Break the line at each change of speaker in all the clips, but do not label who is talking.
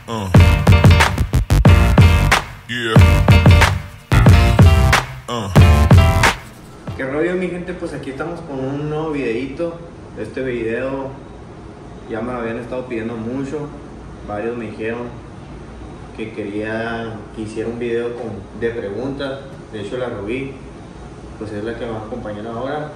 Yeah.
¿Qué rollo, mi gente? Pues aquí estamos con un nuevo videito. Este video ya me lo habían estado pidiendo mucho. Varios me dijeron que quería que hiciera un video de preguntas. De hecho, la Rubí pues es la que me va a acompañar ahora.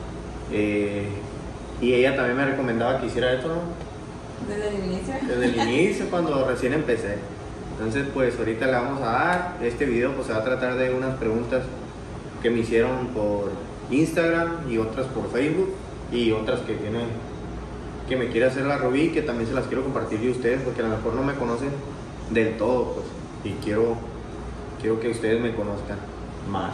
Y ella también me recomendaba que hiciera esto, ¿no?
¿Desde el inicio?
Desde el inicio, cuando recién empecé. Entonces, pues ahorita le vamos a dar. Este video pues se va a tratar de unas preguntas que me hicieron por Instagram y otras por Facebook y otras que me quiere hacer la Rubí, que también se las quiero compartir de ustedes porque a lo mejor no me conocen del todo, pues, y quiero que ustedes me conozcan más.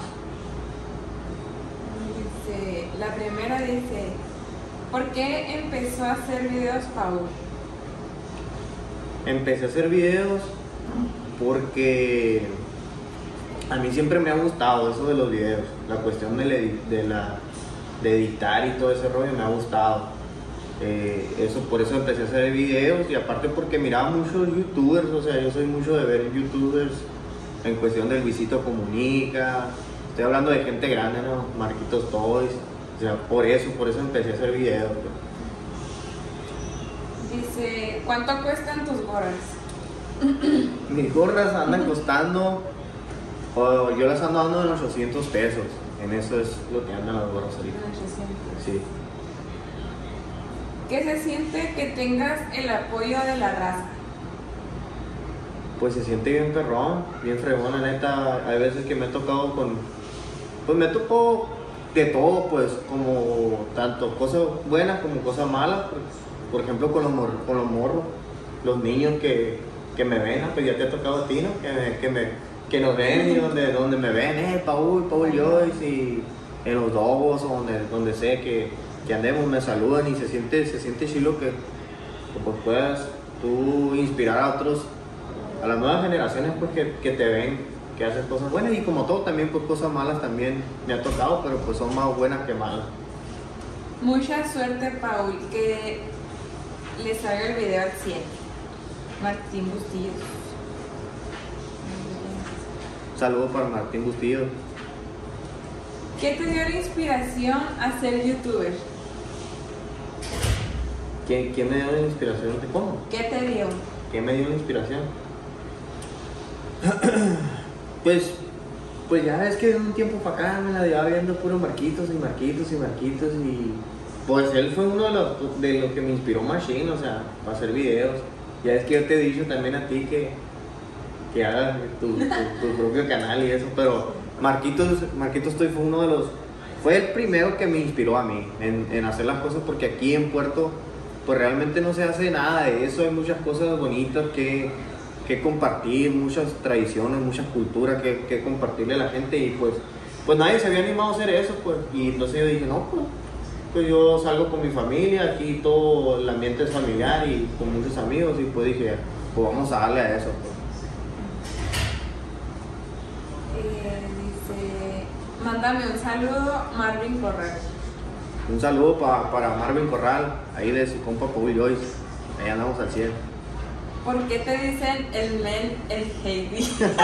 La primera dice, ¿por qué empezó a hacer videos Paul?
Empecé a hacer videos porque a mí siempre me ha gustado eso de los videos, la cuestión de editar y todo ese rollo me ha gustado. Por eso empecé a hacer videos, y aparte porque miraba muchos youtubers, o sea, yo soy mucho de ver youtubers en cuestión del Luisito Comunica, estoy hablando de gente grande, ¿no? Marquitos Toys, o sea, por eso empecé a hacer videos.
Dice, ¿cuánto cuestan tus gorras?
Mis gorras andan costando, o yo las ando dando en 800 pesos, en eso es lo que andan las gorras ahorita.
800.
Sí.
¿Qué se siente que tengas el apoyo de la raza?
Pues se siente bien perrón, bien fregón, la neta. Hay veces que me he tocado pues me tocó de todo, pues, como tanto cosas buenas como cosas malas, pues. Por ejemplo, con los morros, los niños que me ven, pues ya te ha tocado a ti, ¿no? Que nos ven y donde me ven, Paul Joyce, y en los Dogos, o donde sé que andemos, me saludan, y se siente chilo que pues puedas tú inspirar a otros, a las nuevas generaciones, pues que te ven, que haces cosas buenas, y como todo también, pues cosas malas también me ha tocado, pero pues son más buenas que malas.
Mucha suerte, Paul, que le salga el video al 100. Martín Bustillos.
Saludos para Martín Bustillo.
¿Qué te dio la inspiración a ser youtuber?
¿Quién me dio la inspiración? ¿Cómo?
¿Qué te dio?
¿Quién me dio la inspiración? Pues ya es que de un tiempo para acá me la llevaba viendo puros Marquitos, y pues él fue uno de los que me inspiró Machine, o sea, para hacer videos. Ya es que yo te he dicho también a ti que hagas tu propio canal y eso, pero Marquitos fue uno de fue el primero que me inspiró a mí en hacer las cosas, porque aquí en Puerto pues realmente no se hace nada de eso. Hay muchas cosas bonitas que compartir, muchas tradiciones, muchas culturas que compartirle a la gente, y pues nadie se había animado a hacer eso, pues, y entonces yo dije, no, pues yo salgo con mi familia, aquí todo el ambiente es familiar y con muchos amigos, y pues dije, pues vamos a darle a eso, pues.
Dice, mándame un saludo, Marvin Corral.
Un saludo para Marvin Corral, ahí de su compa Paul Joyce, ahí andamos al 100.
¿Por qué te dicen el Heidi?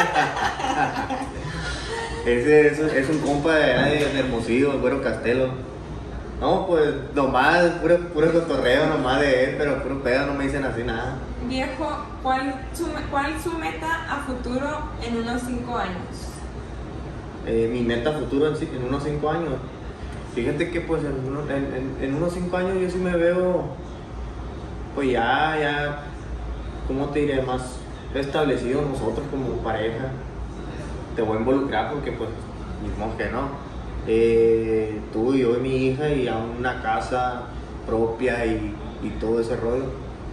Ese es un compa de Hermosillo, el Güero Castelo. No, pues nomás, puro cotorreo nomás de él, pero puro pedo, no me dicen así nada.
Viejo, ¿cuál su meta a futuro en unos 5 años?
Mi meta a futuro en unos 5 años. Fíjate que pues en unos 5 años yo sí me veo, pues ya, ¿cómo te diré? Más establecido nosotros como pareja. Te voy a involucrar porque pues, mismo que no. Tú y yo y mi hija, y a una casa propia y todo ese rollo.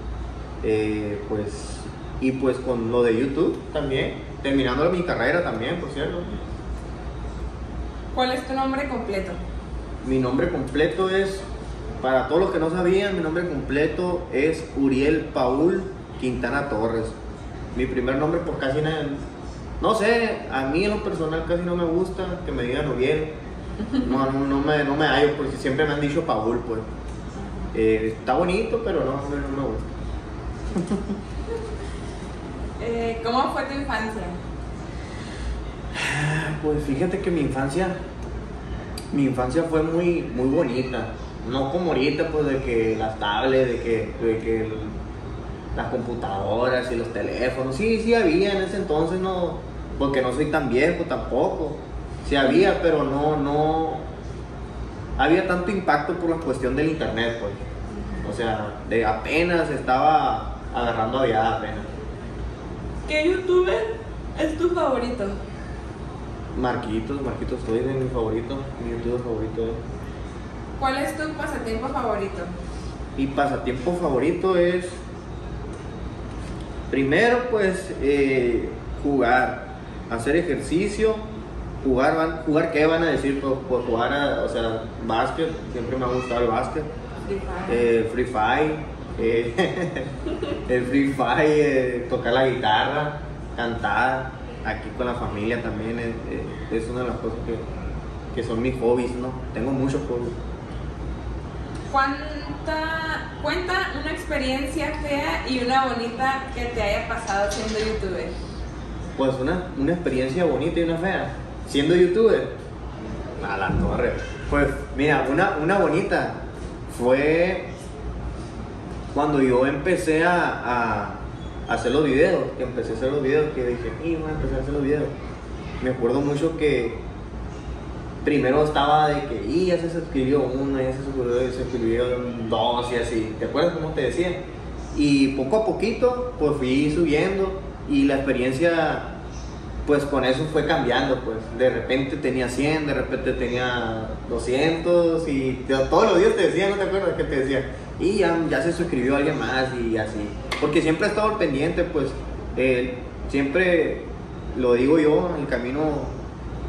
Pues con lo de YouTube también, terminando mi carrera también, por cierto.
¿Cuál es tu nombre completo?
Mi nombre completo es, para todos los que no sabían, mi nombre completo es Uriel Paul Quintana Torres. Mi primer nombre pues casi no sé, a mí en lo personal casi no me gusta que me digan Uriel. No me hallo, porque siempre me han dicho Paul, pues. Está bonito, pero no me gusta.
¿Cómo fue tu infancia?
Pues fíjate que mi infancia fue muy, muy bonita. No como ahorita, pues de que las tablets, las computadoras y los teléfonos. Sí había en ese entonces, no, porque no soy tan viejo tampoco. Sí había, pero no había tanto impacto por la cuestión del internet, pues. O sea, apenas estaba agarrando allá apenas.
¿Qué youtuber es tu favorito?
Marquitos estoy de mi favorito, mi youtuber favorito.
¿Cuál es tu pasatiempo favorito?
Mi pasatiempo favorito es, primero pues, jugar, hacer ejercicio, jugar ¿qué van a decir? Pues jugar, o sea, básquet, siempre me ha gustado el básquet. Free Fire, el Free Fire, tocar la guitarra, cantar, aquí con la familia también es una de las cosas que son mis hobbies, ¿no? Tengo muchos hobbies.
Cuenta una experiencia fea y una bonita que te haya pasado siendo youtuber.
Pues una experiencia bonita y una fea, siendo youtuber, a la torre. Pues mira, una bonita fue cuando yo empecé a hacer los videos, que dije, voy a empezar a hacer los videos. Me acuerdo mucho que primero estaba de que, ya se suscribió uno, ya se suscribieron dos y así, ¿te acuerdas cómo te decía? Y poco a poquito, pues fui subiendo y la experiencia, pues con eso fue cambiando, pues de repente tenía 100, de repente tenía 200 y todos los días te decía, ¿no te acuerdas que te decía? Y ya se suscribió alguien más y así, porque siempre he estado al pendiente, pues siempre lo digo yo, el camino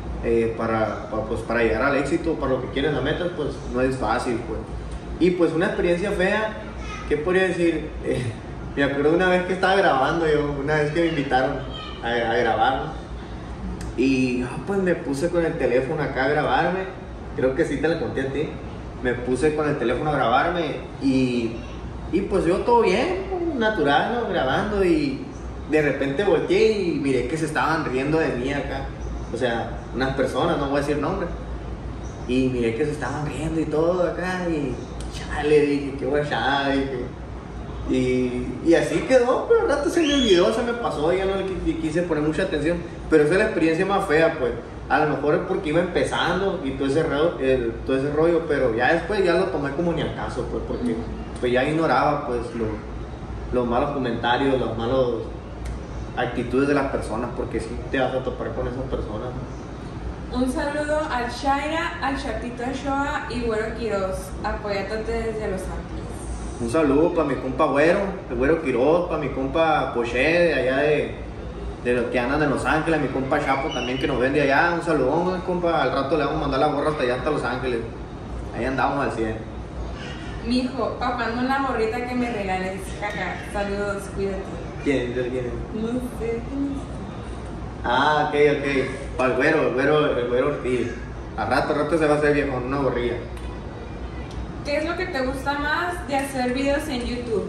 para llegar al éxito, para lo que quieres la meta, pues no es fácil, pues. Y pues una experiencia fea, ¿qué podría decir? Me acuerdo una vez que estaba grabando una vez que me invitaron a grabar, ¿no? Y pues me puse con el teléfono acá a grabarme, creo que sí te lo conté a ti, me puse con el teléfono a grabarme y pues yo todo bien, natural, ¿no? Grabando y de repente volteé y miré que se estaban riendo de mí acá. O sea, unas personas, no voy a decir nombres. Y miré que se estaban riendo y todo acá. Y chale, dije, qué guachada, dije. Y así quedó, pero al rato se me olvidó, se me pasó, ya no le quise poner mucha atención. Pero esa es la experiencia más fea, pues. A lo mejor es porque iba empezando y todo ese rollo, pero ya después ya lo tomé como ni al caso, pues, porque pues ya ignoraba, pues, los malos comentarios, los malos actitudes de las personas, porque sí te vas a topar con esas personas.
Un saludo al Shaira, al Chatito Shoa y Güero Quiroz, apoyándote desde Los Ángeles.
Un saludo para mi compa Güero, el Güero Quiroz, para mi compa Poché de allá de los que andan en Los Ángeles, mi compa Chapo también que nos vende allá, un saludón, compa, al rato le vamos a mandar la gorra hasta allá, hasta Los Ángeles, ahí andamos al 100.
Mijo, papando una gorrita que me regales, jaja, saludos, cuídate.
¿Quién?
No sé.
Ah, ok. Para el güero Ortiz. A rato se va a hacer viejo con una gorrilla.
¿Qué es lo que te gusta más de hacer videos en YouTube?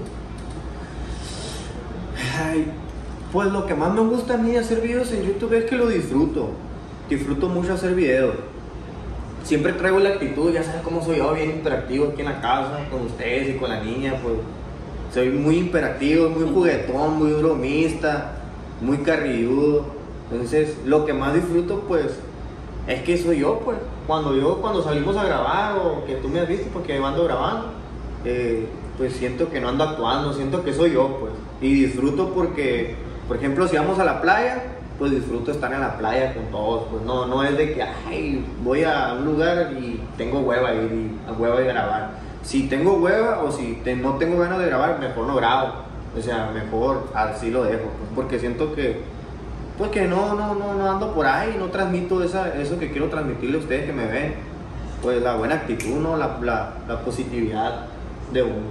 Ay, pues lo que más me gusta a mí de hacer videos en YouTube es que lo disfruto. Disfruto mucho hacer videos. Siempre traigo la actitud, ya sabes cómo soy yo, bien interactivo aquí en la casa, con ustedes y con la niña, pues. Soy muy hiperactivo, muy juguetón, muy bromista, muy carrilludo. Entonces, lo que más disfruto, pues, es que soy yo, pues. Cuando salimos a grabar, o que tú me has visto, porque me ando grabando, pues siento que no ando actuando, siento que soy yo, pues. Y disfruto porque, por ejemplo, si vamos a la playa, pues disfruto estar en la playa con todos, pues. No es de que, ay, voy a un lugar y tengo hueva ir a grabar. Si tengo hueva o si no tengo ganas de grabar, mejor no grabo. O sea, mejor así lo dejo, pues, porque siento que pues que no ando por ahí, no transmito eso que quiero transmitirle a ustedes que me ven, pues la buena actitud, ¿no? La positividad de uno.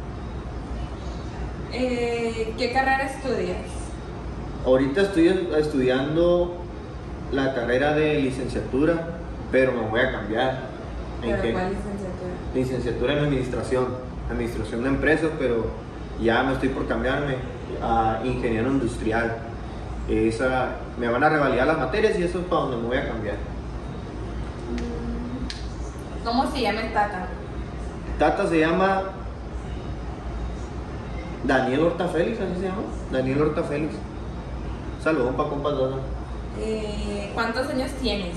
¿Qué carrera estudias?
Ahorita estoy estudiando la carrera de licenciatura, pero me voy a cambiar.
¿Pero cuál licenciatura?
Licenciatura en administración de empresas, pero ya me estoy por cambiarme a ingeniero industrial. Me van a revalidar las materias y eso es para donde me voy a cambiar.
¿Cómo se llama el tata?
Tata se llama Daniel Horta Félix, así se llama. Daniel Horta Félix. Saludos para compas Dona.
¿Cuántos años tienes?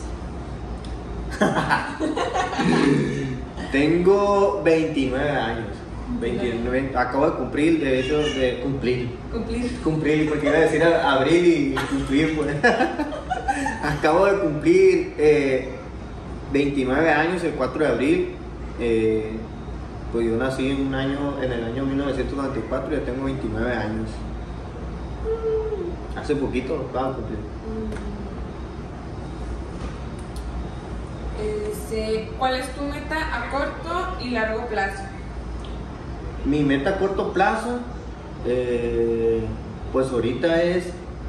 Tengo 29 años. 29, acabo de cumplir, de hecho, cumplir, porque iba a decir abril y cumplir, pues. Acabo de cumplir 29 años el 4 de abril. Pues yo nací en el año 1994 y ya tengo 29 años. Hace poquito acabo de cumplir.
¿Cuál es tu meta a corto y largo plazo?
Mi meta a corto plazo, pues ahorita es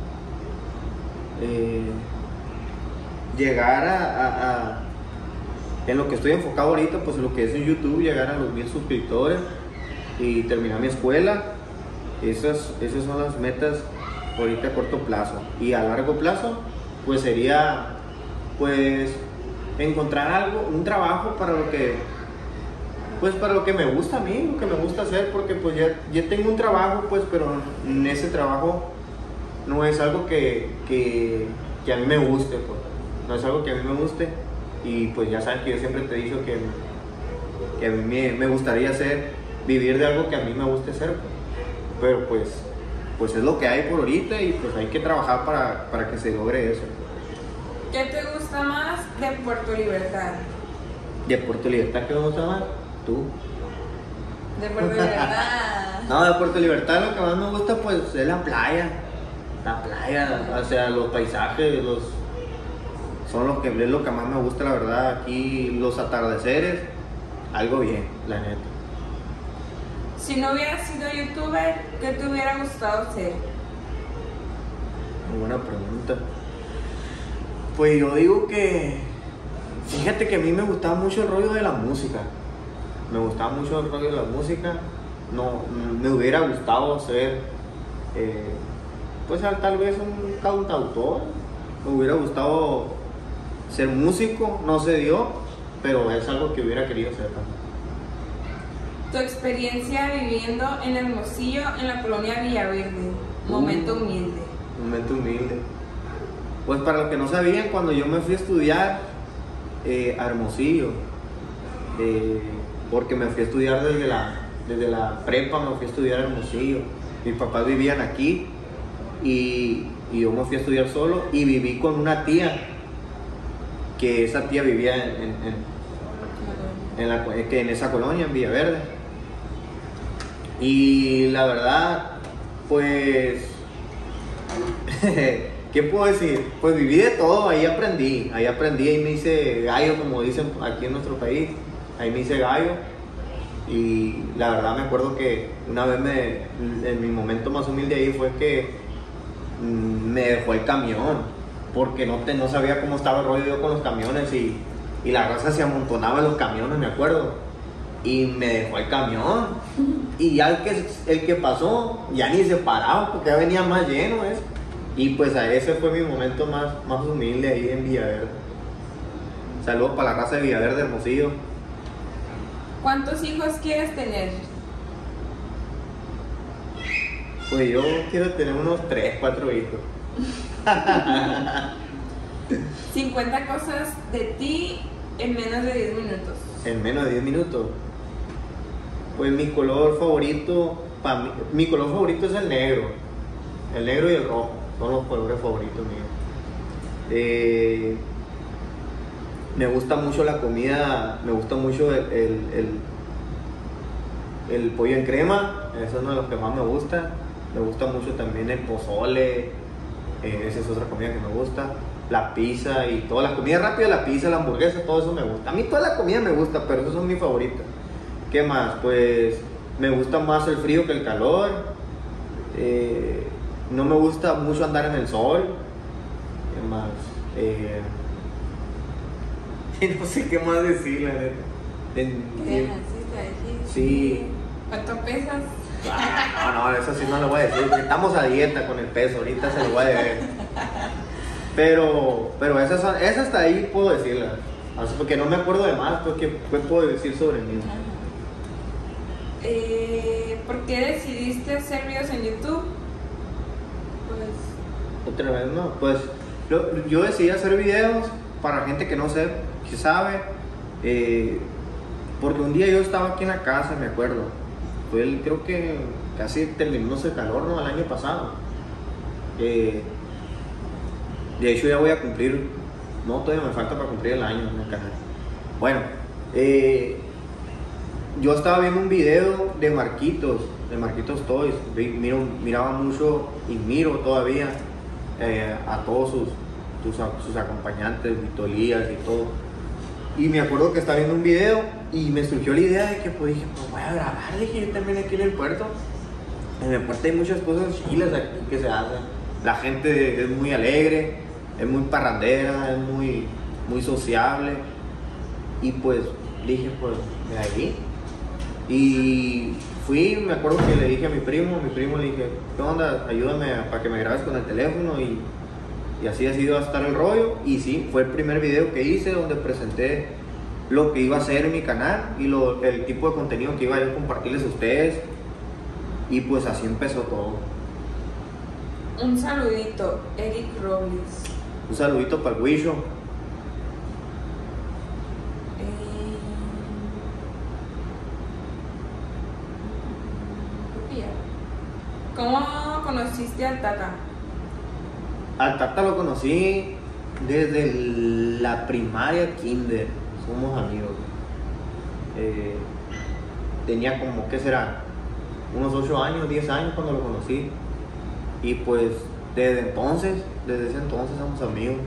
llegar en lo que estoy enfocado ahorita, pues en lo que es en YouTube, llegar a los 1000 suscriptores y terminar mi escuela. Esas son las metas ahorita a corto plazo. Y a largo plazo, pues sería, pues, encontrar algo, un trabajo para lo que me gusta a mí, lo que me gusta hacer, porque pues ya tengo un trabajo, pues, pero en ese trabajo no es algo que a mí me guste, pues. No es algo que a mí me guste, y pues ya sabes que yo siempre te he dicho que a mí me gustaría vivir de algo que a mí me guste hacer, pues. Pero pues es lo que hay por ahorita y pues hay que trabajar para que se logre eso.
¿Qué te gusta más de Puerto Libertad?
¿De Puerto Libertad qué me gusta más? ¿Tú?
De Puerto Libertad.
No, de Puerto Libertad lo que más me gusta pues es la playa. La playa, o sea, los paisajes, es lo que más me gusta, la verdad. Aquí los atardeceres, algo bien, la neta.
Si no hubieras sido youtuber, ¿qué te hubiera gustado ser?
Muy buena pregunta. Pues yo digo que, fíjate que a mí me gustaba mucho el rollo de la música. Me gustaba mucho el rollo de la música. No, me hubiera gustado ser, pues tal vez un cantautor. Me hubiera gustado ser músico, no se dio, pero es algo que hubiera querido hacer también.
Tu experiencia viviendo en Hermosillo, en la colonia Villaverde. Momento humilde.
Momento humilde. Pues para los que no sabían, cuando yo me fui a estudiar a Hermosillo, porque me fui a estudiar desde la prepa, me fui a estudiar a Hermosillo. Mis papás vivían aquí y yo me fui a estudiar solo y viví con una tía, que esa tía vivía en esa colonia, en Villaverde. Y la verdad, pues, ¿qué puedo decir? Pues viví de todo, ahí aprendí, ahí me hice gallo, como dicen aquí en nuestro país, ahí me hice gallo. Y la verdad me acuerdo que una vez en mi momento más humilde ahí fue que me dejó el camión, porque no sabía cómo estaba el rollo yo con los camiones y la raza se amontonaba en los camiones, me acuerdo. Y me dejó el camión. Y ya el que pasó, ya ni se paraba porque ya venía más lleno. Y pues ese fue mi momento más humilde ahí en Villaverde. Saludos para la raza de Villaverde, Hermosillo.
¿Cuántos hijos quieres tener?
Pues yo quiero tener unos 3, 4 hijos.
50 cosas de ti en menos de 10 minutos.
En menos de 10 minutos. Pues mi color favorito es el negro. El negro y el rojo son los colores favoritos míos. Me gusta mucho la comida, me gusta mucho el pollo en crema, eso es uno de los que más me gusta. Me gusta mucho también el pozole, esa es otra comida que me gusta. La pizza y todas las comidas rápidas, la pizza, la hamburguesa, todo eso me gusta. A mí toda la comida me gusta, pero esos son mis favoritos. ¿Qué más? Pues me gusta más el frío que el calor. No me gusta mucho andar en el sol. ¿Qué más? No sé qué más decir, la neta. Sí.
¿Cuánto pesas?
No, eso sí no lo voy a decir, porque estamos a dieta con el peso, ahorita se lo voy a deber. Pero esas hasta ahí puedo decirlas. Así, porque no me acuerdo de más, porque ¿qué puedo decir sobre mí?
¿Por qué decidiste hacer videos en YouTube? Pues...
Otra vez, no, pues yo decidí hacer videos para gente que no sé, que sabe, porque un día yo estaba aquí en la casa, me acuerdo, creo que casi terminándose el calor, ¿no? El año pasado. De hecho ya voy a cumplir, no, todavía me falta para cumplir el año en el canal. Bueno, yo estaba viendo un video de Marquitos Toys, miraba mucho y miro todavía a todos sus acompañantes, Vito Elías y todo. Y me acuerdo que estaba viendo un video y me surgió la idea de que pues dije, pues voy a grabar, dije yo también aquí en el puerto. En el puerto hay muchas cosas chilas aquí que se hacen. La gente es muy alegre, es muy parrandera, es muy sociable. Y pues dije, pues de ahí. Y fui, me acuerdo que le dije a mi primo le dije, ¿qué onda? Ayúdame para que me grabes con el teléfono y así ha sido hasta el rollo. Y sí, fue el primer video que hice donde presenté lo que iba a hacer en mi canal y el tipo de contenido que iba a compartirles a ustedes. Y pues así empezó todo.
Un saludito, Eric Robles.
Un saludito para el Huicho.
¿Cómo conociste al Tata?
Al Tata lo conocí desde la primaria, kinder. Somos amigos. Tenía como, ¿qué será? Unos 8 años, 10 años cuando lo conocí. Y pues desde ese entonces somos amigos.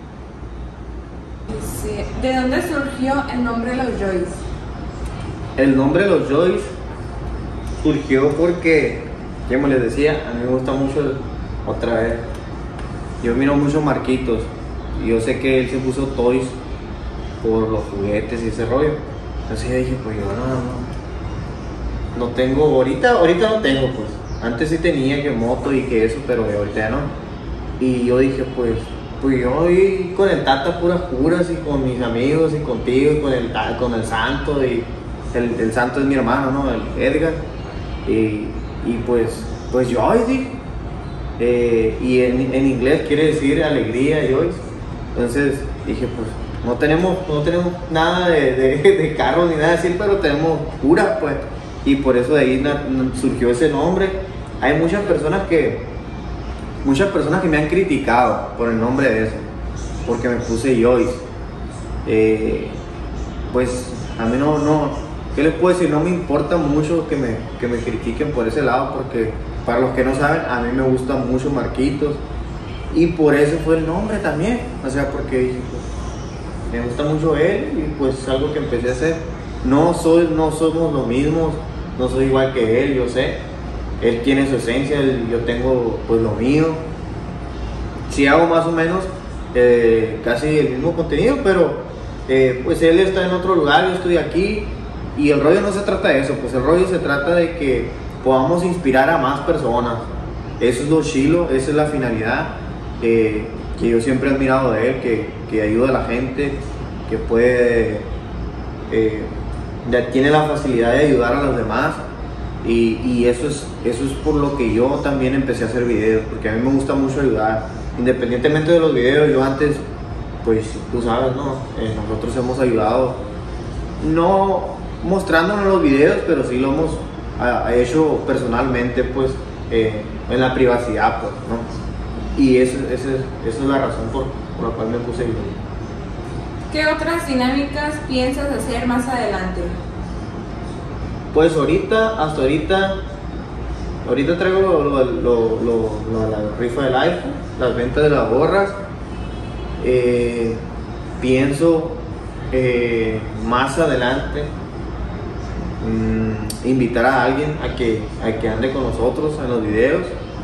¿De dónde surgió el nombre de los Joyce?
El nombre de los Joyce surgió porque, como les decía, a mí me gusta mucho, otra vez, yo miro mucho Marquitos y yo sé que él se puso Toys por los juguetes y ese rollo. Entonces yo dije, pues yo no tengo, ahorita no tengo, pues. Antes sí tenía que moto y que eso, pero ahorita ya no. Y yo dije, pues yo voy con el Tata puras y con mis amigos y contigo y con el Santo, y el Santo es mi hermano, ¿no? El Edgar. Y pues Joyce, y en inglés quiere decir alegría, Joyce. Entonces dije, pues no tenemos nada de carro ni nada así, pero tenemos cura, pues. Y por eso de ahí surgió ese nombre. Hay muchas personas que me han criticado por el nombre de eso, porque me puse Joyce. Pues a mí no, ¿qué les puedo decir? No me importa mucho que me critiquen por ese lado, porque para los que no saben, a mí me gusta mucho Marquitos y por eso fue el nombre también. O sea, porque dije, pues, me gusta mucho él y pues es algo que empecé a hacer. No somos lo mismo, no soy igual que él, yo sé. Él tiene su esencia, yo tengo pues lo mío. Sí hago más o menos casi el mismo contenido, pero pues él está en otro lugar, yo estoy aquí. Y el rollo no se trata de eso, pues el rollo se trata de que podamos inspirar a más personas. Eso es lo chilo, esa es la finalidad que yo siempre he admirado de él, que ayuda a la gente, que puede, tiene la facilidad de ayudar a los demás. Y eso es por lo que yo también empecé a hacer videos, porque a mí me gusta mucho ayudar. Independientemente de los videos, yo antes, pues tú sabes, ¿no? Nosotros hemos ayudado, no mostrándonos los videos, pero sí lo hemos hecho personalmente, pues en la privacidad, pues, ¿no? Y esa es la razón por la cual me puse video.
¿Qué otras dinámicas piensas hacer más adelante?
Pues hasta ahorita traigo la rifa del iPhone, las ventas de las gorras. Pienso más adelante invitar a alguien a que ande con nosotros en los videos,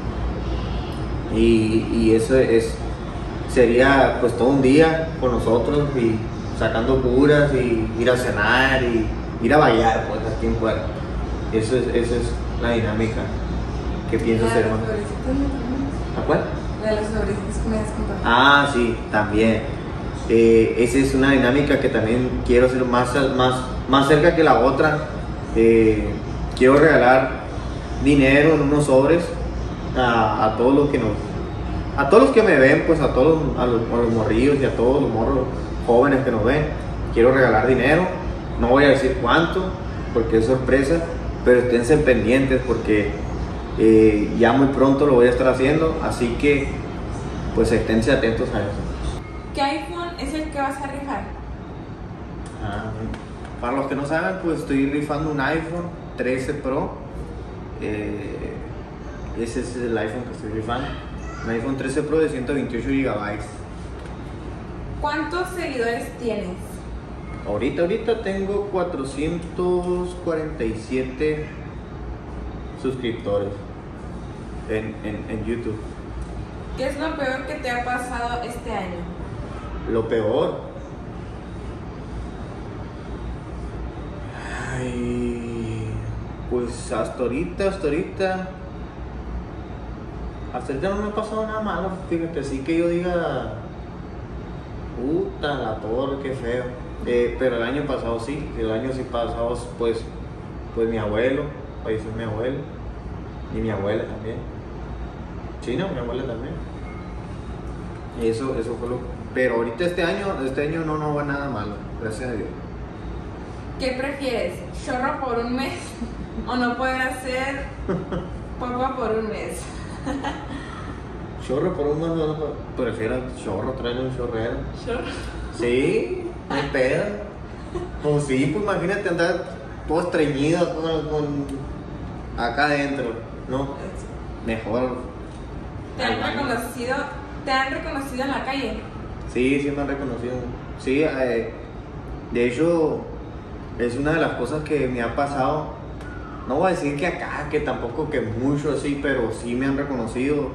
y eso sería pues todo un día con nosotros y sacando curas y ir a cenar y ir a bailar, pues aquí en Puerto. Eso es la dinámica que pienso
La de
hacer.
los sobrecitos, ¿no?
¿A cuál?
La de los sobrecitos que me has contado.
Ah, sí, también. Esa es una dinámica que también quiero hacer más cerca que la otra. Quiero regalar dinero en unos sobres a todos los que a todos los que me ven, pues a los morrillos y a todos los morros jóvenes que nos ven. Quiero regalar dinero. No voy a decir cuánto porque es sorpresa, pero esténse pendientes porque ya muy pronto lo voy a estar haciendo, así que pues esténse atentos a eso.
¿Qué iPhone es el que vas a rifar?
Para los que no saben, pues estoy rifando un iPhone 13 Pro. Ese es el iPhone que estoy rifando. Un iPhone 13 Pro de 128 GB.
¿Cuántos seguidores tienes?
Ahorita tengo 447 suscriptores en YouTube.
¿Qué es lo peor que te ha pasado este año?
Lo peor. Ay, pues hasta ahorita no me ha pasado nada malo, fíjate, así que yo diga, puta, la torre, qué feo. Pero el año pasado sí, pues mi abuelo, falleció mi abuelo, y mi abuela también. Sí, no, mi abuela también. Eso fue lo. Pero ahorita este año no va nada malo, gracias a Dios.
¿Qué prefieres? ¿Chorro por un mes o no poder hacer papa por un mes?
Chorro por un mes, no, prefiero chorro, traerle un chorrero.
¿Chorro?
Sí, no hay pedo. Pues sí, pues imagínate andar todo estreñido con acá adentro, ¿no? Mejor.
¿Te han reconocido en la calle?
Sí me han reconocido. Sí, de hecho, es una de las cosas que me ha pasado. No voy a decir que acá, que tampoco que mucho así, pero sí me han reconocido.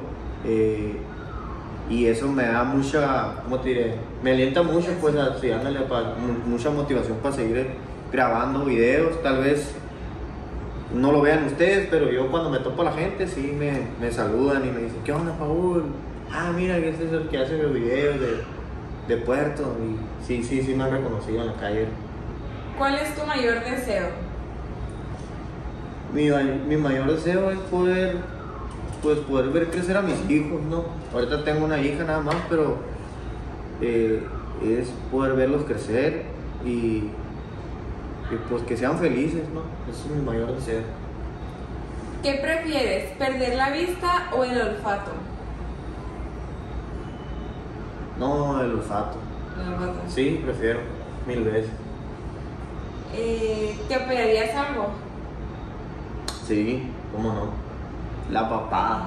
Y eso me da mucha, ¿cómo te diré? Me alienta mucho, pues, así, dándole mucha motivación para seguir grabando videos. Tal vez no lo vean ustedes, pero yo cuando me topo a la gente, sí me saludan y me dicen, ¿qué onda, Paul? Ah, mira, este es el que hace los videos de Puerto. Y sí me han reconocido en la calle.
¿Cuál es tu mayor deseo?
Mi mayor deseo es poder ver crecer a mis hijos, ¿no? Ahorita tengo una hija nada más, pero es poder verlos crecer y pues que sean felices, ¿no? Ese es mi mayor deseo.
¿Qué prefieres? ¿Perder la vista o el olfato?
No, el olfato.
El olfato.
Sí, prefiero, 1000 veces.
¿Te operarías algo?
Sí, cómo no. La papada.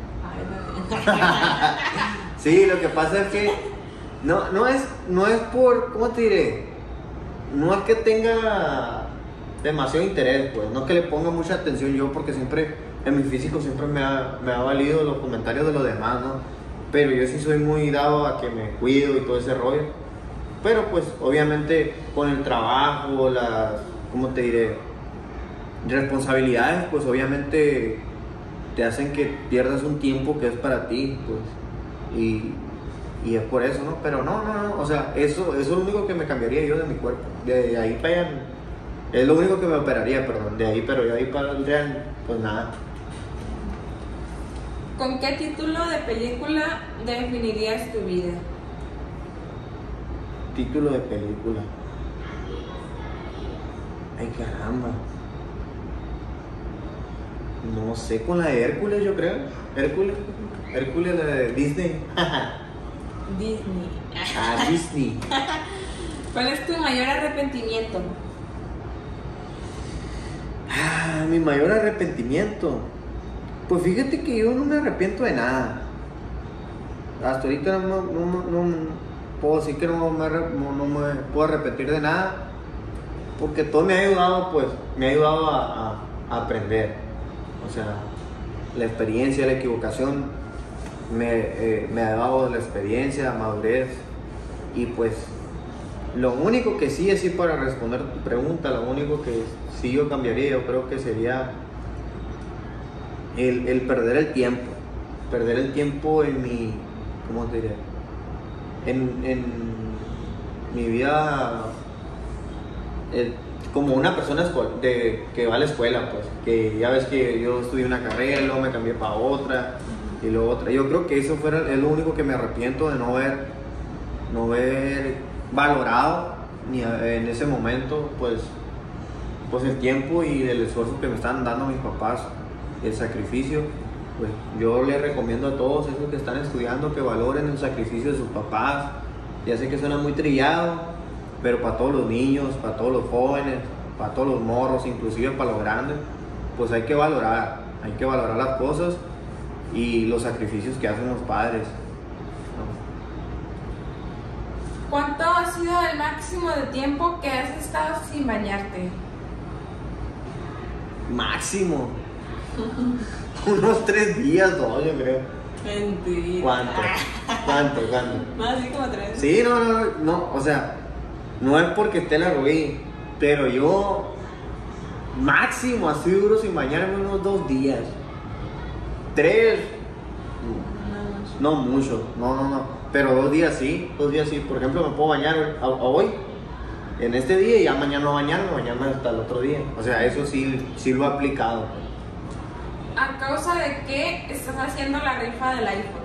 Sí, lo que pasa es que no es por, ¿cómo te diré? No es que tenga demasiado interés, pues, no es que le ponga mucha atención yo, porque siempre, en mi físico siempre me ha valido los comentarios de los demás, ¿no? Pero yo sí soy muy dado a que me cuido y todo ese rollo. Pero pues, obviamente, con el trabajo, las, ¿cómo te diré? Responsabilidades, pues obviamente te hacen que pierdas un tiempo que es para ti, pues, y es por eso, ¿no? Pero no, o sea, eso es lo único que me cambiaría yo de mi cuerpo, de ahí para allá, es lo único que me operaría, perdón, de ahí, pero de ahí para el real, pues nada.
¿Con qué título de película definirías tu vida?
Título de película. Ay, caramba. No sé, con la de Hércules, yo creo. Hércules, la de Disney.
Disney.
Disney.
¿Cuál es tu mayor arrepentimiento?
Mi mayor arrepentimiento. Pues fíjate que yo no me arrepiento de nada. Hasta ahorita no puedo decir que no me puedo arrepentir de nada. Porque todo me ha ayudado, pues, a aprender. O sea, la experiencia, la equivocación me ha dado la experiencia, madurez. Y pues, lo único que sí, así para responder tu pregunta, lo único que sí yo cambiaría, yo creo que sería el perder el tiempo en mi, ¿cómo te diré? En mi vida como una persona que va a la escuela, pues, que ya ves que yo estudié una carrera, luego me cambié para otra y luego otra. Yo creo que eso es lo único que me arrepiento de no haber valorado ni en ese momento, pues el tiempo y el esfuerzo que me están dando mis papás, el sacrificio. Pues yo les recomiendo a todos esos que están estudiando que valoren el sacrificio de sus papás. Ya sé que suena muy trillado, pero para todos los niños, para todos los jóvenes, para todos los morros, inclusive para los grandes, pues hay que valorar las cosas y los sacrificios que hacen los padres, ¿no?
¿Cuánto ha sido el máximo de tiempo que has estado sin bañarte?
Máximo. Unos 3 días, no, yo creo.
Mentira.
¿Cuánto?
Más así como 3.
Sí, no, o sea, no es porque esté la ruí, pero yo máximo así duro sin bañarme unos 2 días. 3, no mucho, no, pero 2 días sí, por ejemplo me puedo bañar hoy, en este día y ya mañana no bañarme hasta el otro día, o sea, eso sí lo he aplicado.
¿A causa de qué estás haciendo la rifa del iPhone?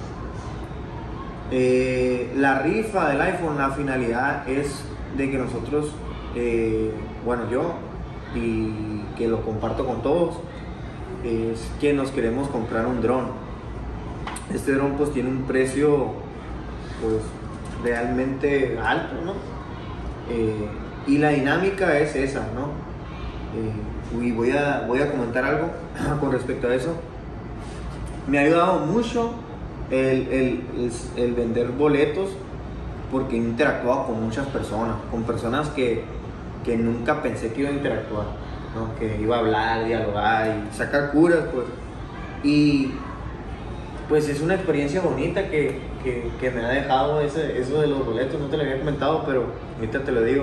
La rifa del iPhone, la finalidad es de que nosotros, yo, y que lo comparto con todos, es que nos queremos comprar un dron. Este dron pues tiene un precio pues realmente alto, ¿no? Y la dinámica es esa, ¿no? Y voy a comentar algo con respecto a eso. Me ha ayudado mucho el vender boletos porque he interactuado con muchas personas, con personas que nunca pensé que iba a interactuar, ¿no? Que iba a hablar, dialogar y sacar curas, pues. Y pues es una experiencia bonita que me ha dejado eso de los boletos. No te lo había comentado, pero ahorita te lo digo.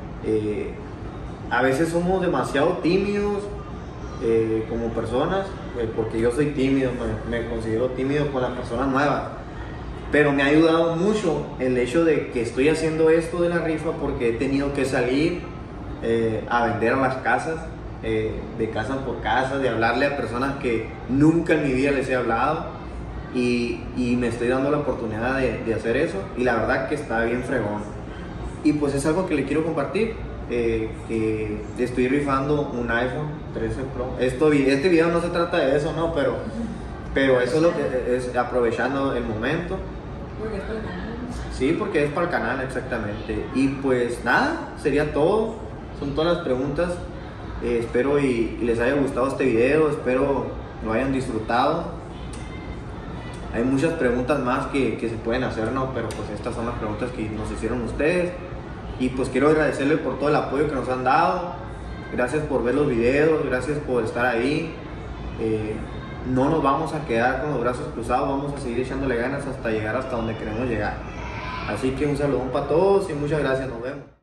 A veces somos demasiado tímidos como personas, porque yo soy tímido, me considero tímido con las personas nuevas, pero me ha ayudado mucho el hecho de que estoy haciendo esto de la rifa porque he tenido que salir a vender a las casas, de casa por casa, de hablarle a personas que nunca en mi vida les he hablado y me estoy dando la oportunidad de hacer eso y la verdad que está bien fregón y pues es algo que le quiero compartir. Que estoy rifando un iPhone 13 Pro. Este video no se trata de eso, ¿no? Pero eso es lo que es, aprovechando el momento.
Porque es para el canal.
Sí, porque es para el canal, exactamente. Y pues nada, sería todo. Son todas las preguntas. Espero y les haya gustado este video. Espero lo hayan disfrutado. Hay muchas preguntas más que se pueden hacer, ¿no? Pero pues estas son las preguntas que nos hicieron ustedes. Y pues quiero agradecerles por todo el apoyo que nos han dado. Gracias por ver los videos, gracias por estar ahí. No nos vamos a quedar con los brazos cruzados, vamos a seguir echándole ganas hasta llegar hasta donde queremos llegar. Así que un saludón para todos y muchas gracias, nos vemos.